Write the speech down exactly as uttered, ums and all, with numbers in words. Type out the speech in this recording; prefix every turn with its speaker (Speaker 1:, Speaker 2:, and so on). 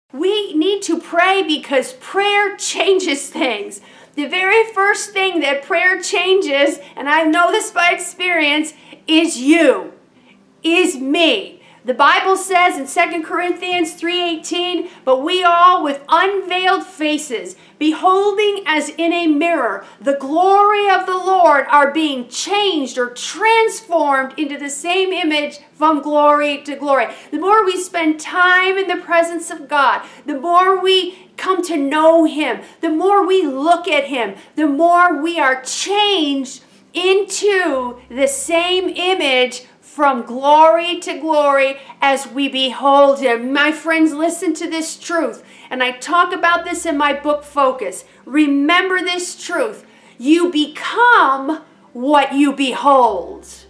Speaker 1: We need to pray because prayer changes things. The very first thing that prayer changes, and I know this by experience, is you, is me. The Bible says in Second Corinthians three eighteen, but we all with unveiled faces, beholding as in a mirror the glory of the Lord, are being changed or transformed into the same image from glory to glory. The more we spend time in the presence of God, the more we come to know Him, the more we look at Him, the more we are changed into the same image from glory to glory as we behold Him. My friends, listen to this truth. And I talk about this in my book, Focus. Remember this truth. You become what you behold.